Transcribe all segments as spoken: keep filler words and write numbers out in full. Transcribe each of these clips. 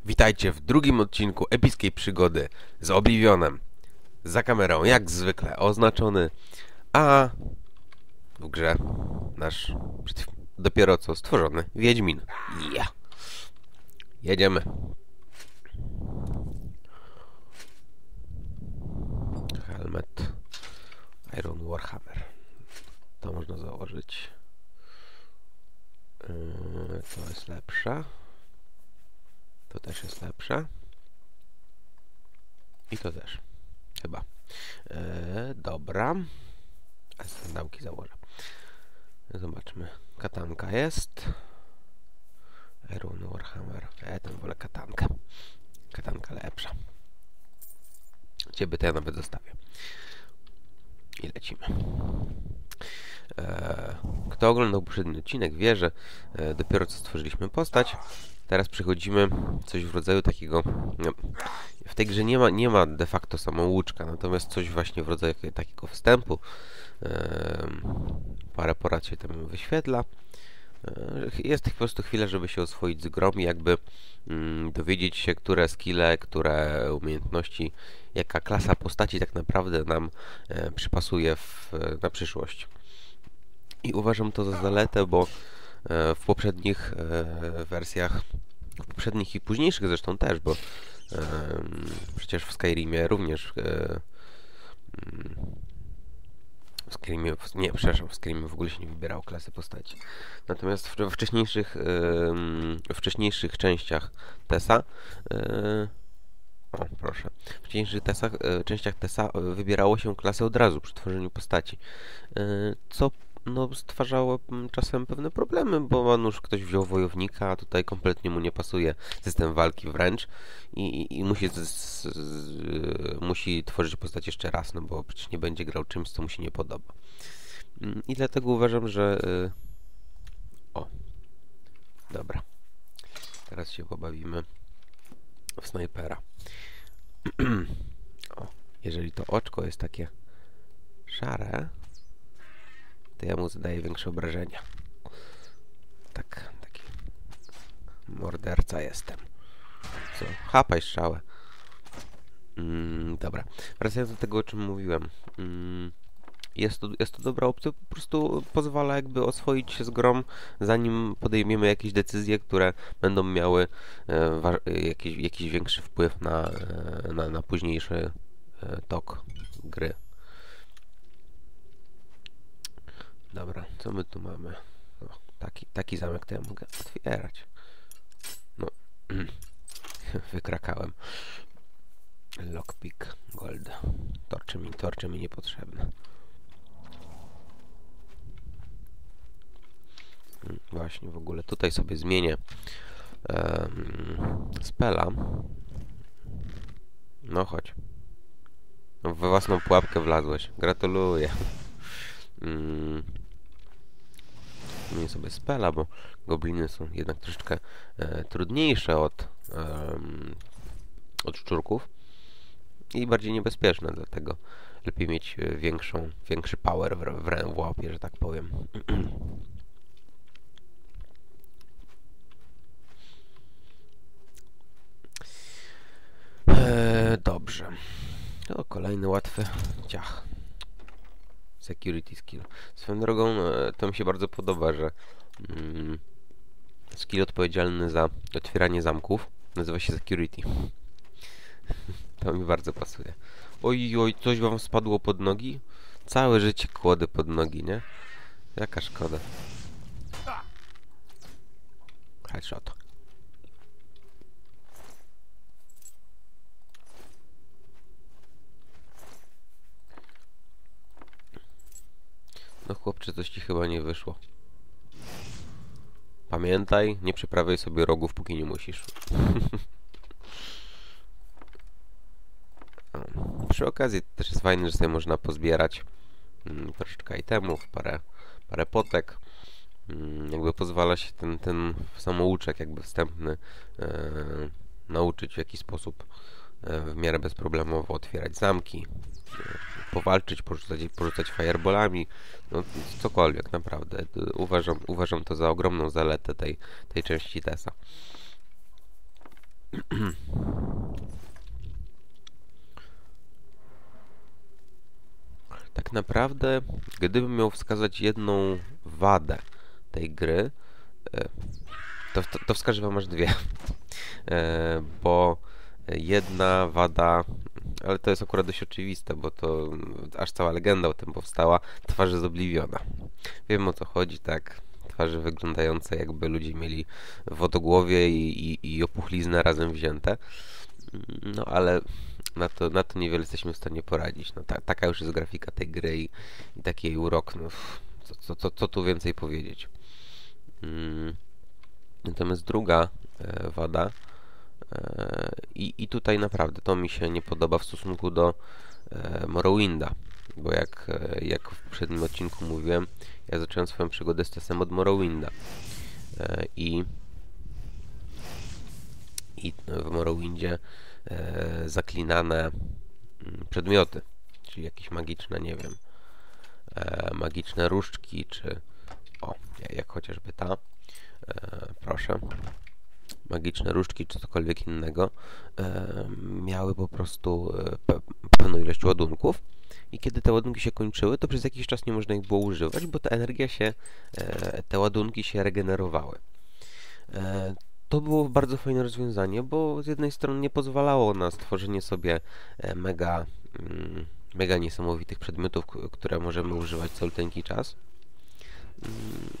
Witajcie w drugim odcinku epickiej przygody z Oblivionem. Za kamerą, jak zwykle, oznaczony, a w grze nasz dopiero co stworzony Wiedźmin. Ja. Jedziemy. Helmet Iron Warhammer. To można założyć. Yy, to jest lepsze. To też jest lepsze. I to też. Chyba. Eee, dobra. A sandałki założę. Zobaczmy. Katanka jest. Iron Warhammer. Ja ten wolę katankę. Katanka lepsza. Ciebie to ja nawet zostawię. I lecimy. Eee, kto oglądał poprzedni odcinek, wie, że e, dopiero co stworzyliśmy postać. Teraz przechodzimy coś w rodzaju takiego... No, w tej grze nie ma, nie ma de facto samouczka, natomiast coś właśnie w rodzaju takiego wstępu. Eee, parę porad się tam wyświetla. Eee, jest po prostu chwilę, żeby się oswoić z grą i jakby mm, dowiedzieć się, które skille, które umiejętności, jaka klasa postaci tak naprawdę nam e, przypasuje w, na przyszłość. I uważam to za zaletę, bo e, w poprzednich e, wersjach, w poprzednich i późniejszych zresztą też, bo e, przecież w Skyrimie również e, w Skyrimie, w, nie, przepraszam, w Skyrimie w ogóle się nie wybierało klasy postaci. Natomiast w, w wcześniejszych e, wcześniejszych częściach Tesa e, o, proszę. W wcześniejszych tesach, e, częściach Tesa wybierało się klasę od razu przy tworzeniu postaci. E, co no, stwarzało czasem pewne problemy, bo nuż ktoś wziął wojownika, a tutaj kompletnie mu nie pasuje system walki wręcz i, i, i musi, z, z, z, musi tworzyć postać jeszcze raz, no bo przecież nie będzie grał czymś, co mu się nie podoba. I dlatego uważam, że... Yy... O, dobra. Teraz się pobawimy w snajpera. O, jeżeli to oczko jest takie szare, to ja mu zadaję większe obrażenia. Tak, taki morderca jestem. Co? Chapaj strzałę. Mm, dobra. Wracając do tego, o czym mówiłem. Mm, jest, to, jest to dobra opcja, po prostu pozwala jakby oswoić się z grą, zanim podejmiemy jakieś decyzje, które będą miały e, jakiś, jakiś większy wpływ na, e, na, na późniejszy e, tok gry. Dobra, co my tu mamy? No, taki, taki zamek to ja mogę otwierać. No, wykrakałem. Lockpick gold. Torcze mi, torcze mi niepotrzebne. Właśnie, w ogóle tutaj sobie zmienię um, spela. No chodź. No, we własną pułapkę wlazłeś. Gratuluję. Mm. Zmienię sobie spela, bo gobliny są jednak troszeczkę e, trudniejsze od, e, od szczurków i bardziej niebezpieczne, dlatego lepiej mieć większą, większy power w, w, w łapie, że tak powiem. e, dobrze. To kolejny łatwy ciach. Security skill. Swoją drogą, to mi się bardzo podoba, że mm, skill odpowiedzialny za otwieranie zamków nazywa się Security. To mi bardzo pasuje. Oj, oj, coś wam spadło pod nogi? Całe życie kłody pod nogi, nie? Jaka szkoda. Headshot. No chłopcze, coś ci chyba nie wyszło. Pamiętaj, nie przyprawiaj sobie rogów, póki nie musisz. Przy okazji też jest fajne, że sobie można pozbierać mm, troszeczkę itemów, parę, parę potek. Mm, jakby pozwala się ten, ten samouczek jakby wstępny e, nauczyć w jakiś sposób e, w miarę bezproblemowo otwierać zamki, e, powalczyć, porzucać, porzucać fireballami, no cokolwiek naprawdę. Uważam, uważam to za ogromną zaletę tej, tej części Tesa. tak naprawdę, gdybym miał wskazać jedną wadę tej gry, to, to, to wskażę wam aż dwie. E, bo jedna wada, ale to jest akurat dość oczywiste, bo to aż cała legenda o tym powstała, twarzy z Obliviona. Wiem, o co chodzi, tak? Twarze wyglądające, jakby ludzie mieli wodogłowie i, i, i opuchliznę razem wzięte. No ale na to, na to niewiele jesteśmy w stanie poradzić. No, ta, taka już jest grafika tej gry i, i taki jej urok. No, co, co, co, co tu więcej powiedzieć? Hmm. Natomiast druga e, wada, e, i, i tutaj naprawdę to mi się nie podoba w stosunku do e, Morrowinda, bo jak, e, jak w poprzednim odcinku mówiłem, ja zacząłem swoją przygodę z testem od Morrowinda e, i, i w Morrowindzie e, zaklinane m, przedmioty, czyli jakieś magiczne, nie wiem, e, magiczne różdżki, czy o, jak chociażby ta, E, proszę, magiczne różdżki czy cokolwiek innego e, miały po prostu e, pe pewną ilość ładunków i kiedy te ładunki się kończyły, to przez jakiś czas nie można ich było używać, bo ta energia się, e, te ładunki się regenerowały. E, to było bardzo fajne rozwiązanie, bo z jednej strony nie pozwalało na stworzenie sobie e, mega, mm, mega niesamowitych przedmiotów, które możemy używać co lteńki czas. Mm.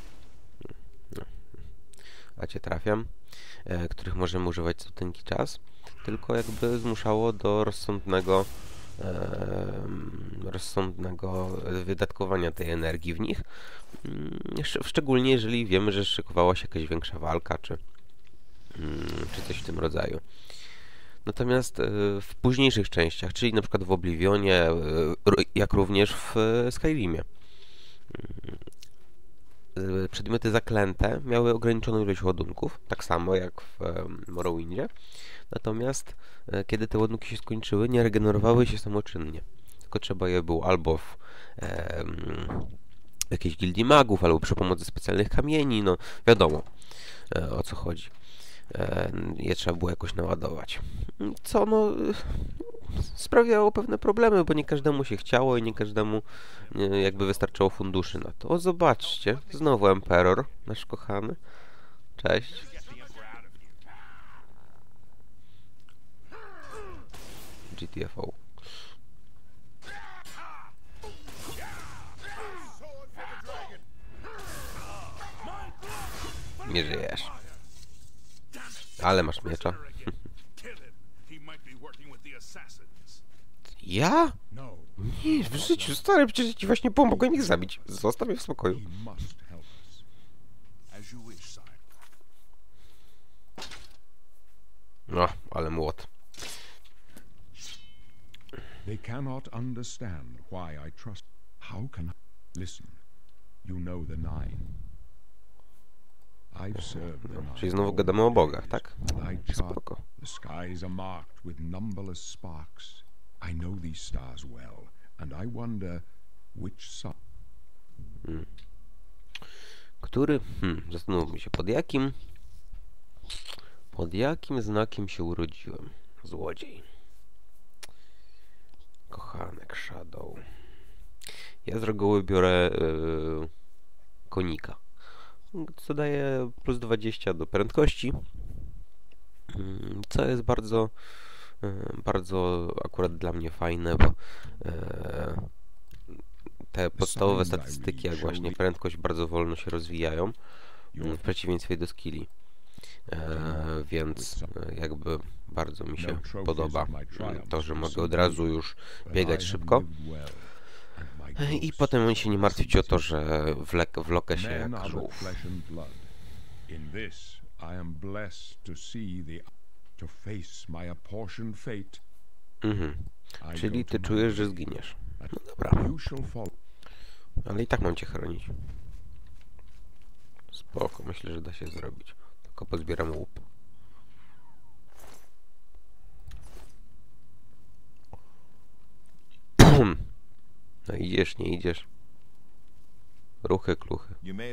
A cię trafiam, e, których możemy używać co tenki czas, tylko jakby zmuszało do rozsądnego e, rozsądnego wydatkowania tej energii w nich, mm, szczególnie jeżeli wiemy, że szykowała się jakaś większa walka, czy, mm, czy coś w tym rodzaju. Natomiast e, w późniejszych częściach, czyli na przykład w Oblivionie, e, jak również w Skyrimie, przedmioty zaklęte miały ograniczoną ilość ładunków, tak samo jak w Morrowindzie. Natomiast kiedy te ładunki się skończyły, nie regenerowały się samoczynnie. Tylko trzeba je było albo w e, jakiejś gildii magów, albo przy pomocy specjalnych kamieni, no wiadomo e, o co chodzi. E, je trzeba było jakoś naładować. Co no sprawiało pewne problemy, bo nie każdemu się chciało i nie każdemu nie, jakby wystarczało funduszy na to. O, zobaczcie, znowu Emperor, nasz kochany. Cześć. G T F O. Nie żyjesz. Ale masz miecza. Ja? Nie, w życiu, stary, przecież ci właśnie pomogłem ich zabić. Zostaw mnie w spokoju. No, ale młot. They cannot understand why I trust. How can I listen? You know the nine. I've served the nine. Czyli znowu gadamy o bogach, tak? Spoko. The skies are marked with numberless sparks. I know these stars well, and I wonder which sun. Hmm. Który? Hmm, zastanówmy się, pod jakim pod jakim znakiem się urodziłem? Złodziej. Kochanek Shadow. Ja z reguły biorę yy, konika, co daje plus dwadzieścia do prędkości, yy, co jest bardzo yy, bardzo akurat dla mnie fajne, bo yy, te podstawowe statystyki, jak właśnie prędkość, bardzo wolno się rozwijają w przeciwieństwie do skilli. E, więc jakby bardzo mi się podoba to, że mogę od razu już biegać szybko i potem się nie martwić o to, że wlek, wlokę się jak żółw. Mhm. Czyli ty czujesz, że zginiesz. No dobra. Ale i tak mam cię chronić. Spoko, myślę, że da się zrobić. Tylko pozbieram łup. No idziesz, nie idziesz. Ruchy, kluchy.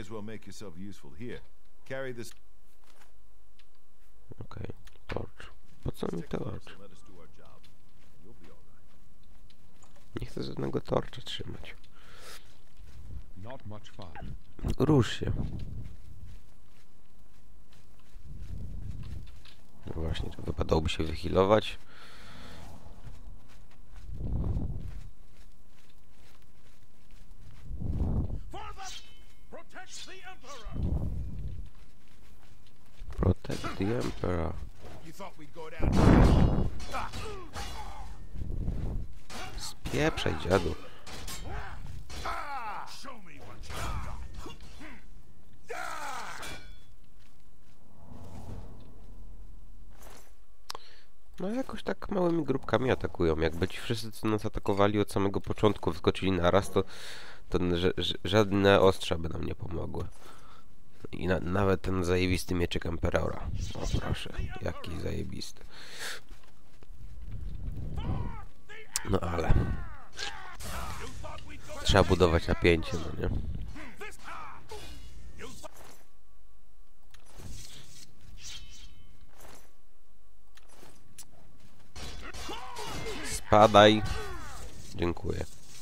Okej, torcz. Po co mi torcz? Nie chcę żadnego torcza trzymać. Not much fun. Rusz się. No właśnie, to wypadałoby się wyhealować. Protect the Emperor. Spieprzaj, dziadu. No jakoś tak małymi grupkami atakują. Jakby ci wszyscy, co nas atakowali od samego początku, wyskoczyli naraz, to, to żadne ostrza by nam nie pomogły. I na, nawet ten zajebisty mieczyk Emperora. O proszę, jaki zajebisty. No ale... Trzeba budować napięcie, no nie? Spadaj. Dziękuję.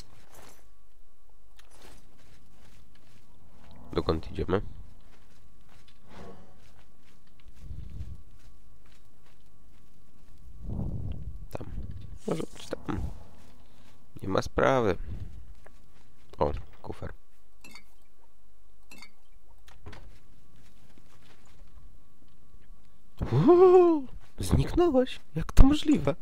Dokąd idziemy? Tam. Może być tam. Nie ma sprawy. O, kufer. Uuu, zniknąłeś? Jak to możliwe?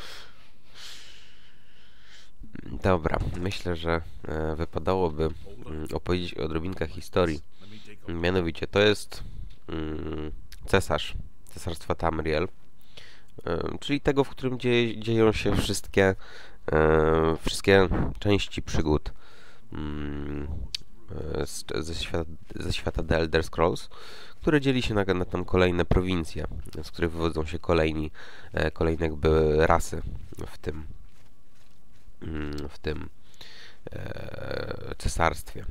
Dobra, myślę, że e, wypadałoby mm, opowiedzieć o odrobinkach historii. Mianowicie, to jest mm, cesarz Cesarstwa Tamriel, e, czyli tego, w którym dzieje, dzieją się wszystkie, e, wszystkie części przygód mm, z, ze, świata, ze świata The Elder Scrolls, które dzieli się na, na tam kolejne prowincje, z których wywodzą się kolejni, e, kolejne jakby rasy w tym w tym e, cesarstwie.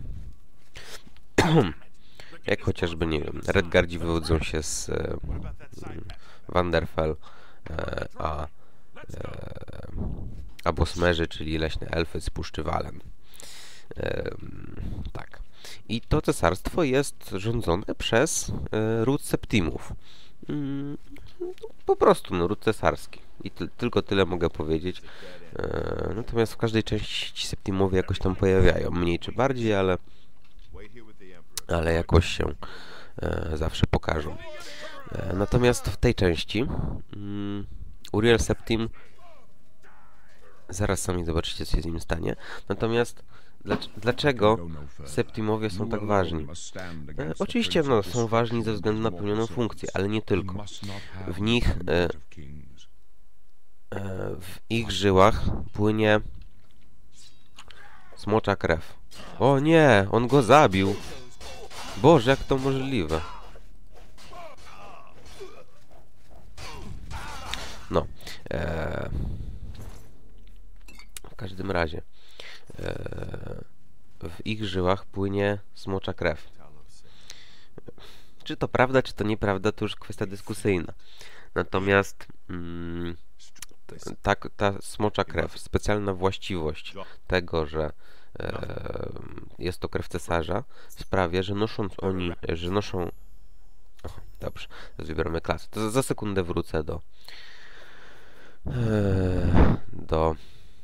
Jak chociażby, nie wiem, Redguardzi wywodzą się z e, Wanderfell, e, a e, a Bosmerzy, czyli leśne elfy z Puszczy Walen. E, tak. I to cesarstwo jest rządzone przez e, ród Septimów. Mm, po prostu, no, ród cesarski. I ty, tylko tyle mogę powiedzieć. E, natomiast w każdej części ci Septimowie jakoś tam pojawiają. Mniej czy bardziej, ale ale jakoś się e, zawsze pokażą. E, natomiast w tej części mm, Uriel Septim, zaraz sami zobaczycie, co się z nim stanie. Natomiast dlaczego Septimowie są tak ważni? E, oczywiście no, są ważni ze względu na pełnioną funkcję, ale nie tylko. W nich, e, e, w ich żyłach płynie smocza krew. O nie, on go zabił. Boże, jak to możliwe? No. E, w każdym razie e, w ich żyłach płynie smocza krew. Czy to prawda, czy to nieprawda, to już kwestia dyskusyjna. Natomiast mm, ta, ta smocza krew, specjalna właściwość tego, że e, jest to krew cesarza, sprawia, że nosząc oni, że noszą... O, dobrze, teraz wybieramy klasę. To za, za sekundę wrócę do e, do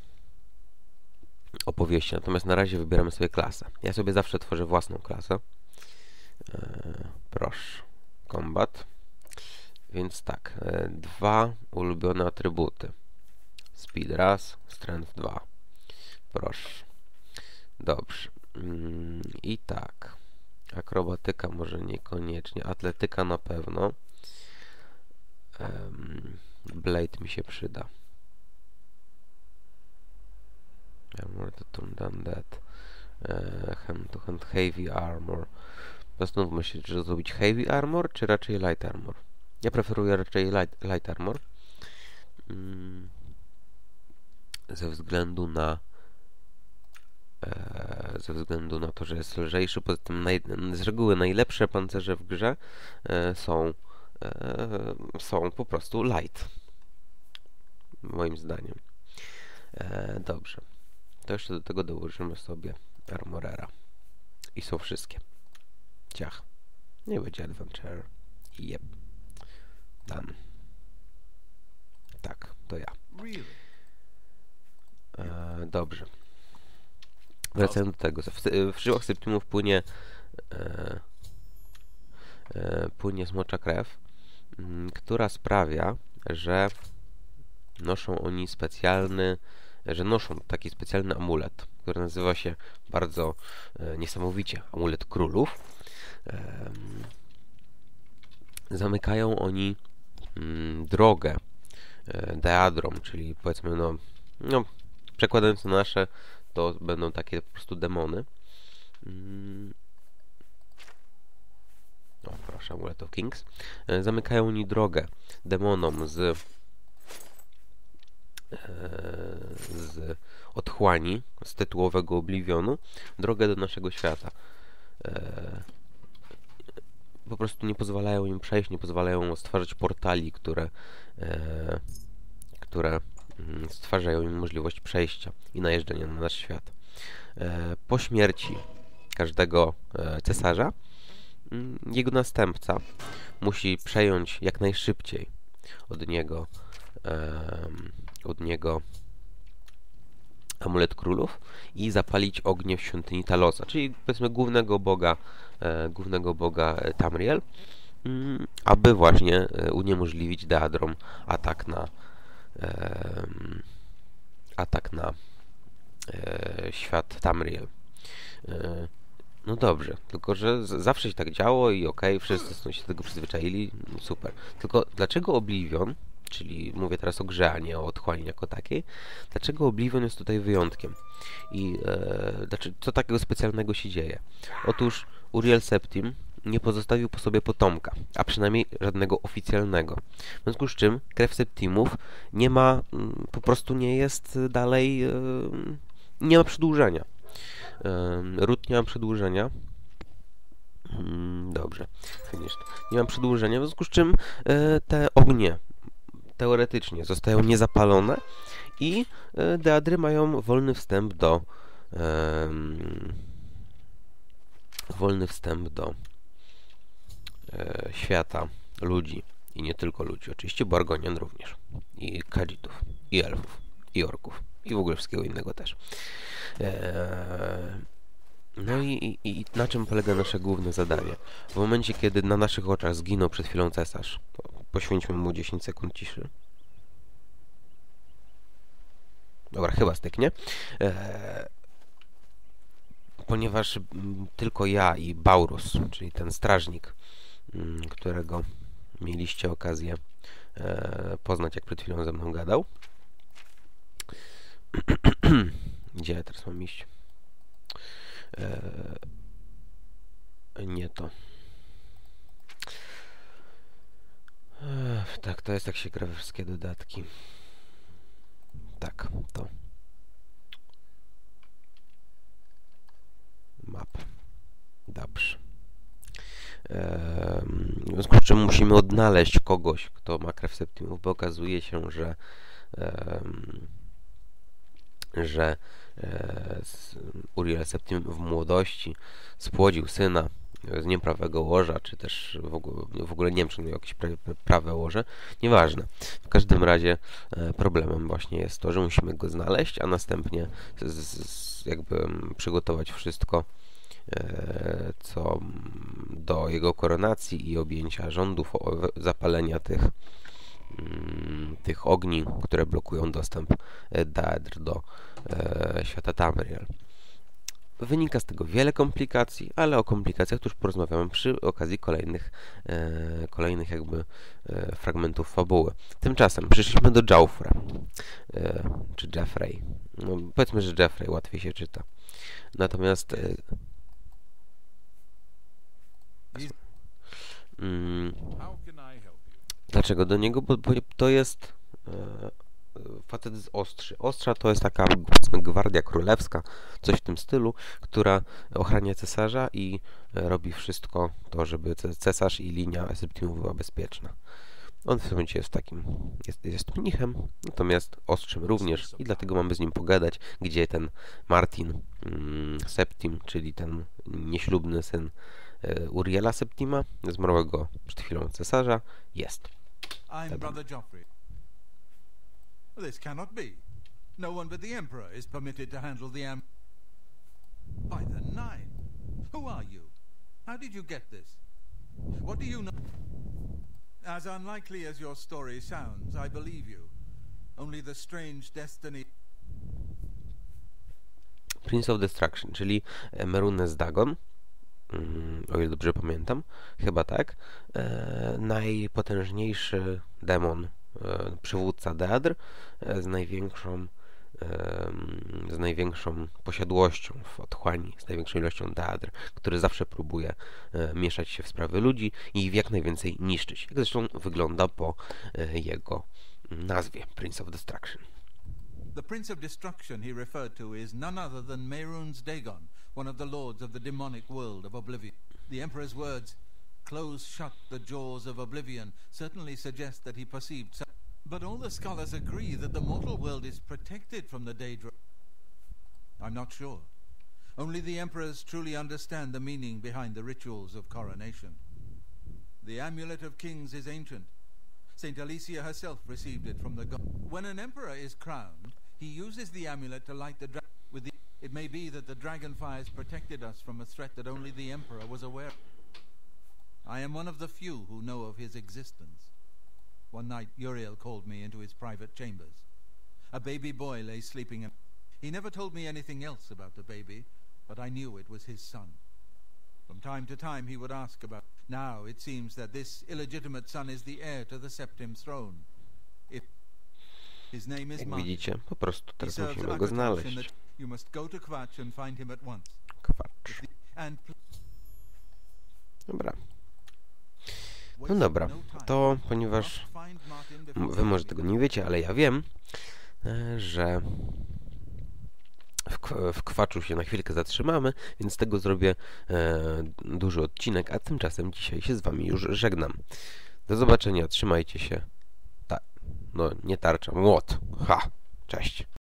opowieści. Natomiast na razie wybieramy sobie klasę. Ja sobie zawsze tworzę własną klasę. E, proszę. Combat. Więc tak. E, dwa ulubione atrybuty. Speed raz, Strength dwa. Proszę. Dobrze. Mm, I tak. Akrobatyka może niekoniecznie. Atletyka na pewno. Um, Blade mi się przyda. Armor to turn down that. Uh, hand to hand heavy armor. Zastanówmy się, czy zrobić heavy armor, czy raczej light armor. Ja preferuję raczej light, light armor. Mm, ze względu na e, ze względu na to, że jest lżejszy. Poza tym naj, z reguły najlepsze pancerze w grze e, są e, są po prostu light. Moim zdaniem. E, dobrze. To jeszcze do tego dołożymy sobie armorera. i są wszystkie. Ciach. Nie będzie adventure. Yep. Done. Tak, to ja. E, dobrze. Wracając do tego. W, w żyłach Septimów płynie e, e, płynie smocza krew, m, która sprawia, że noszą oni specjalny, że noszą taki specjalny amulet, który nazywa się bardzo e, niesamowicie amulet królów. E, zamykają oni mm, drogę e, deadrom, czyli powiedzmy no, no przekładając na nasze, to będą takie po prostu demony. Mm. O, proszę, Amulet of Kings. E, zamykają oni drogę demonom z e, z otchłani, z tytułowego Oblivionu, drogę do naszego świata. E, po prostu nie pozwalają im przejść, nie pozwalają stwarzać portali, które e, które stwarzają im możliwość przejścia i najeżdżania na nasz świat. E, po śmierci każdego e, cesarza jego następca musi przejąć jak najszybciej od niego e, od niego amulet królów i zapalić ognie w świątyni Talosa, czyli powiedzmy głównego boga e, głównego boga Tamriel, m, aby właśnie e, uniemożliwić deadrom atak na e, atak na e, świat Tamriel. E, no dobrze, tylko że z, zawsze się tak działo i okej, okay, wszyscy są się do tego przyzwyczaili, super. Tylko dlaczego Oblivion, czyli mówię teraz o grze, a nie o otchłani jako takiej, dlaczego Oblivion jest tutaj wyjątkiem? I e, znaczy, co takiego specjalnego się dzieje? Otóż Uriel Septim nie pozostawił po sobie potomka, a przynajmniej żadnego oficjalnego. W związku z czym krew Septimów nie ma, po prostu nie jest dalej, e, nie ma przedłużenia. E, ród nie ma przedłużenia. Hmm, dobrze, finished. Nie ma przedłużenia, w związku z czym e, te ognie teoretycznie zostają niezapalone i e, deadry mają wolny wstęp do e, wolny wstęp do e, świata ludzi i nie tylko ludzi, oczywiście, bo Argonian również i Khajiitów, i elfów, i orków i w ogóle wszystkiego innego też. E, no i, i, i na czym polega nasze główne zadanie? W momencie, kiedy na naszych oczach zginął przed chwilą cesarz, poświęćmy mu dziesięć sekund ciszy. Dobra, chyba styknie. E, ponieważ m, tylko ja i Baurus, czyli ten strażnik, m, którego mieliście okazję e, poznać, jak przed chwilą ze mną gadał. Gdzie ja teraz mam iść? E, nie to. E, tak, to jest jak się gra we wszystkie dodatki. Tak, to. Map. Dobrze. E, w związku z czym musimy odnaleźć kogoś, kto ma krew Septimów, bo okazuje się, że e, że e, Uriel Septim w młodości spłodził syna z nieprawego łoża, czy też w ogóle, w ogóle nie wiem, czy miał jakieś pra, prawe łoże, nieważne. W każdym razie e, problemem właśnie jest to, że musimy go znaleźć, a następnie z, z, jakby przygotować wszystko, e, co do jego koronacji i objęcia rządów, o, zapalenia tych tych ogni, które blokują dostęp deadr do e, świata Tamriel. Wynika z tego wiele komplikacji, ale o komplikacjach już porozmawiamy przy okazji kolejnych, e, kolejnych jakby e, fragmentów fabuły. Tymczasem przyszliśmy do Jaufra, e, czy Jeffrey. No, powiedzmy, że Jeffrey łatwiej się czyta. Natomiast e, mm, dlaczego do niego? Bo, bo to jest e, facet z Ostrzy. Ostrza to jest taka, powiedzmy, gwardia królewska, coś w tym stylu, która ochrania cesarza i e, robi wszystko to, żeby cesarz i linia Septimów była bezpieczna. On w tym momencie jest takim, jest, jest mnichem, natomiast ostrzem również i dlatego mamy z nim pogadać, gdzie ten Martin mm, Septim, czyli ten nieślubny syn e, Uriela Septima, zmarłego przed chwilą cesarza, jest. I'm Brother Joffrey. This cannot be. No one but the Emperor is permitted to handle the am... By the Nine! Who are you? How did you get this? What do you know? As unlikely as your story sounds, I believe you. Only the strange destiny... Prince of Destruction, czyli Merunes Dagon, mm, o ile dobrze pamiętam, chyba tak, e, najpotężniejszy demon, e, przywódca Deadr, e, z największą e, z największą posiadłością w otchłani, z największą ilością Deadr, który zawsze próbuje e, mieszać się w sprawy ludzi i ich jak najwięcej niszczyć. Jak zresztą wygląda po e, jego nazwie, Prince of Destruction. The Prince of Destruction he referred to is none other than Mehrunes Dagon, one of the lords of the demonic world of Oblivion. The Emperor's words, "Close shut the jaws of Oblivion," certainly suggest that he perceived some... But all the scholars agree that the mortal world is protected from the Daedra. I'm not sure. Only the Emperors truly understand the meaning behind the rituals of coronation. The Amulet of Kings is ancient. Saint Alicia herself received it from the god. When an emperor is crowned, he uses the amulet to light the dragon with the... It may be that the dragon fires protected us from a threat that only the emperor was aware of. I am one of the few who know of his existence. One night, Uriel called me into his private chambers. A baby boy lay sleeping in... He never told me anything else about the baby, but I knew it was his son. From time to time he would ask about... Now it seems that this illegitimate son is the heir to the Septim throne. If his name is Jak Martin, widzicie, po prostu he teraz serves musimy go Akatosh in znaleźć. the... You must go to Kwatch and find him at once. Kwacz. And Dobra. No dobra, to ponieważ wy może tego nie wiecie, ale ja wiem, e, że w, K- w Kwaczu się na chwilkę zatrzymamy, więc z tego zrobię e, duży odcinek, a tymczasem dzisiaj się z wami już żegnam. Do zobaczenia, trzymajcie się. Ta, no nie tarcza, młot. Ha, cześć.